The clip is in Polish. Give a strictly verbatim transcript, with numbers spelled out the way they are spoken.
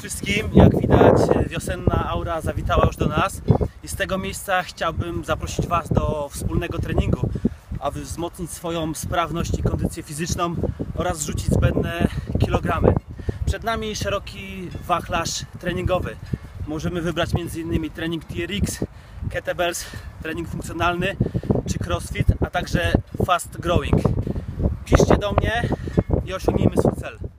wszystkim, jak widać wiosenna aura zawitała już do nas i z tego miejsca chciałbym zaprosić Was do wspólnego treningu, aby wzmocnić swoją sprawność i kondycję fizyczną oraz zrzucić zbędne kilogramy. Przed nami szeroki wachlarz treningowy. Możemy wybrać między innymi trening T R X, kettlebells, trening funkcjonalny czy crossfit, a także fast growing. Piszcie do mnie i osiągnijmy swój cel.